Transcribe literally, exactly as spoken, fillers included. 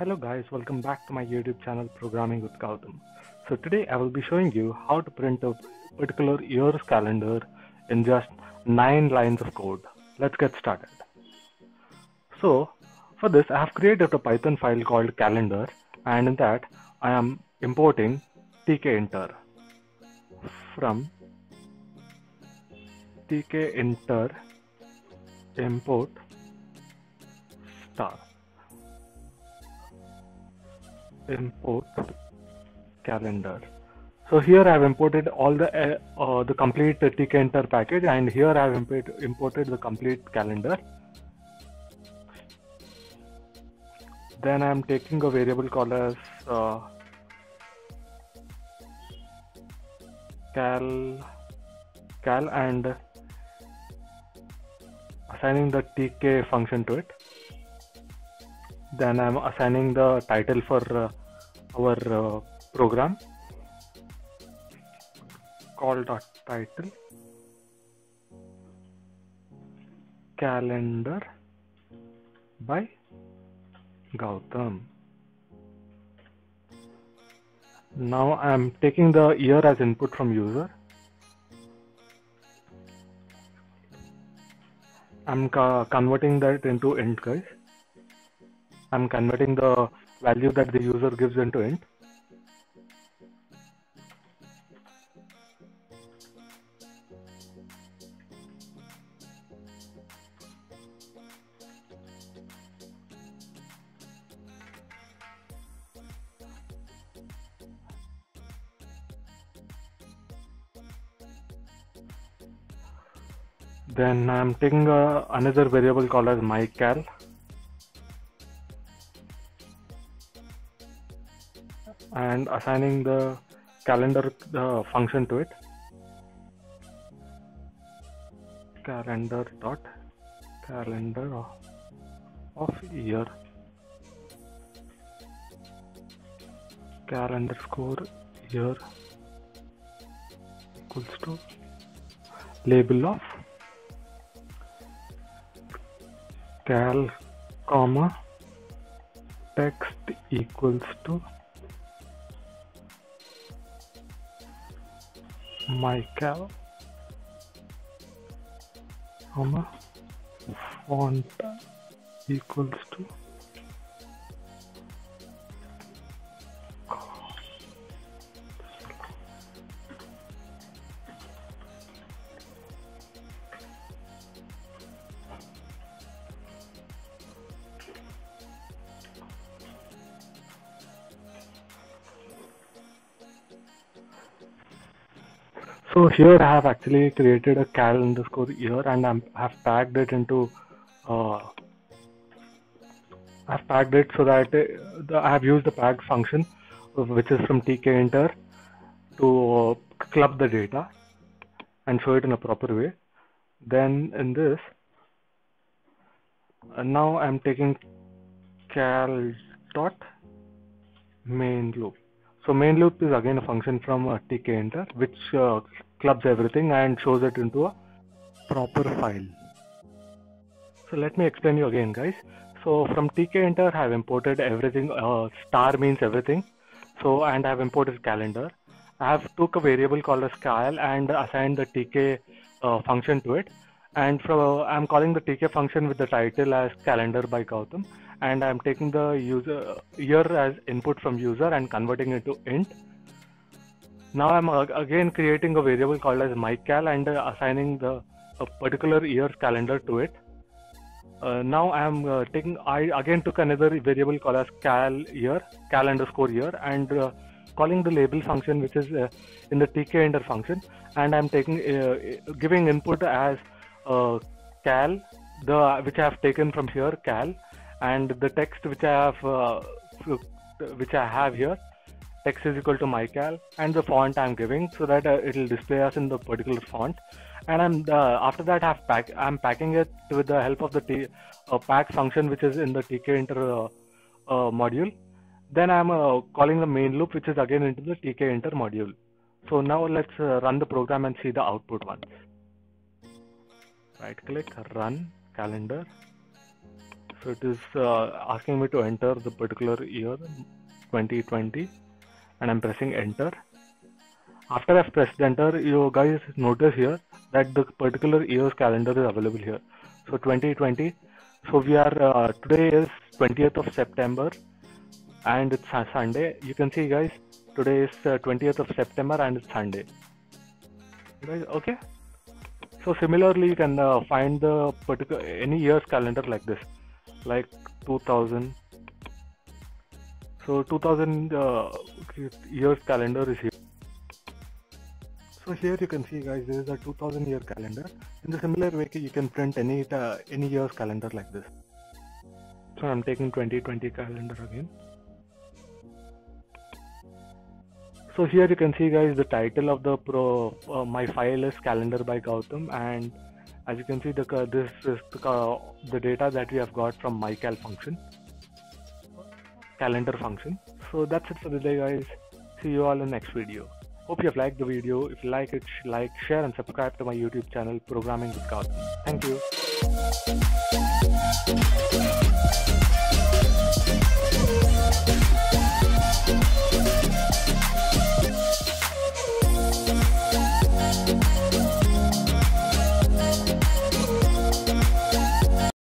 Hello guys, welcome back to my YouTube channel Programming with Gautam. So today I will be showing you how to print a particular year's calendar in just nine lines of code. Let's get started. So for this I have created a Python file called calendar, and in that I am importing tkinter. From tkinter import star import calendar. So here I have imported all the uh, uh, the complete tkinter package, and here I have import, imported the complete calendar. Then I am taking a variable called as uh, cal cal and assigning the tk function to it. Then I am assigning the title for uh, our uh, program, call.title calendar by Gautam. Now I am taking the year as input from user. I am converting that into int, guys. I'm converting the value that the user gives into int. Then I'm taking a, another variable called as mycal. And assigning the calendar uh, function to it, calendar dot calendar of, of year calendar score year equals to label of cal comma text equals to mycal comma font equals to So here I have actually created a cal underscore year, and I have tagged it into uh, I have tagged it so that it, the, I have used the tag function, which is from tkinter, to uh, club the data and show it in a proper way. Then in this, uh, now I'm taking cal dot main loop. So main loop is again a function from uh, tkinter, which uh, clubs everything and shows it into a proper file. So let me explain you again, guys. So from tkinter I have imported everything. Uh, star means everything. So and I have imported calendar. I have took a variable called as cal and assigned the tk uh, function to it. And from uh, I'm calling the tk function with the title as calendar by Gautam. And I'm taking the user year as input from user and converting it to int. Now I'm uh, again creating a variable called as mycal and uh, assigning the a particular year's calendar to it. Uh, now I'm uh, taking I again took another variable called as cal year, cal underscore year, and uh, calling the label function which is uh, in the tkinter function, and I'm taking uh, giving input as uh, cal, the which I have taken from here cal. And the text which I have uh, which I have here, text is equal to mycal, and the font I'm giving so that uh, it will display us in the particular font. And I'm uh, after that I've pack I'm packing it with the help of the t, uh, pack function which is in the tkinter uh, uh, module. Then I'm uh, calling the main loop, which is again into the tkinter module. So now let's uh, run the program and see the output once. Right click, run calendar, So it is uh, asking me to enter the particular year twenty twenty, and I'm pressing enter. After I've pressed enter, you guys notice here that the particular year's calendar is available here. So twenty twenty. So we are uh, today is twentieth of September, and it's a Sunday. You can see, guys, today is uh, twentieth of September and it's Sunday. Guys, okay. So similarly, you can uh, find the particular any year's calendar like this, like two thousand. So two thousand uh, years calendar is here. So here you can see, guys, this is a two thousand year calendar. In the similar way, you can print any uh, any year's calendar like this. So I'm taking twenty twenty calendar again. So here you can see, guys, the title of the pro uh, my file is calendar by Gautam, and as you can see, the uh, this is the, uh, the data that we have got from mycal function, calendar function. So that's it for the day, guys. See you all in the next video. Hope you have liked the video. If you like it, like, share and subscribe to my YouTube channel, Programming with Gautam. Thank you.